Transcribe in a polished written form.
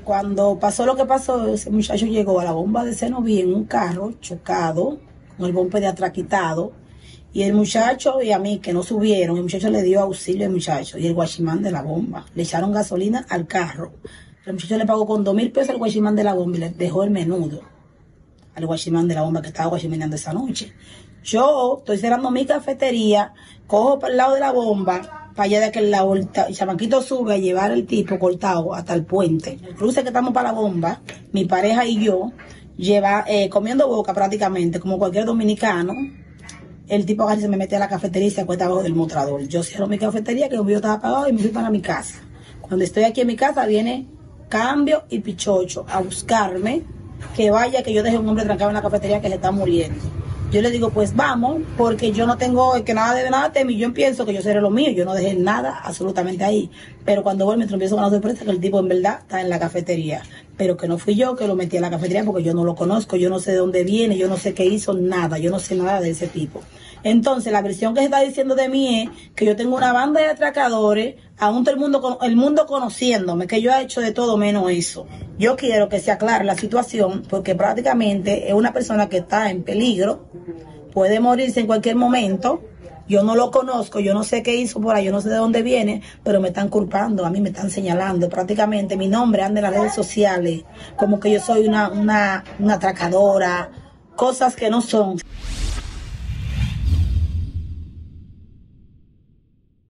Cuando pasó lo que pasó, ese muchacho llegó a la bomba de Cenoví en un carro chocado, con el bumper de atrás quitado, y el muchacho y a mí que no subieron, el muchacho le dio auxilio al muchacho y el guachimán de la bomba. Le echaron gasolina al carro. El muchacho le pagó con 2,000 pesos al guachimán de la bomba y le dejó el menudo al guachimán de la bomba que estaba guachiminando esa noche. Yo estoy cerrando mi cafetería, cojo para el lado de la bomba, para allá de aquel lado, el chamaquito sube a llevar el tipo cortado hasta el puente. El cruce que estamos para la bomba, mi pareja y yo, comiendo boca prácticamente, como cualquier dominicano. El tipo agarra y se me mete a la cafetería y se acuesta abajo del mostrador. Yo cierro mi cafetería, que el vídeo estaba apagado, y me fui para mi casa. Cuando estoy aquí en mi casa, viene Cambio y Pichocho a buscarme, que vaya, que yo deje un hombre trancado en la cafetería que se está muriendo. Yo le digo, pues vamos, porque yo no tengo que nada de nada teme. Yo pienso que yo seré lo mío, yo no dejé nada absolutamente ahí. Pero cuando voy me empiezo con la sorpresa que el tipo en verdad está en la cafetería. Pero que no fui yo que lo metí en la cafetería porque yo no lo conozco, yo no sé de dónde viene, yo no sé qué hizo, nada, yo no sé nada de ese tipo. Entonces la versión que se está diciendo de mí es que yo tengo una banda de atracadores, aún todo el mundo conociéndome, que yo he hecho de todo menos eso. Yo quiero que se aclare la situación porque prácticamente es una persona que está en peligro, puede morirse en cualquier momento. Yo no lo conozco, yo no sé qué hizo por ahí, yo no sé de dónde viene, pero me están culpando, a mí me están señalando. Prácticamente mi nombre anda en las redes sociales, como que yo soy una atracadora, cosas que no son.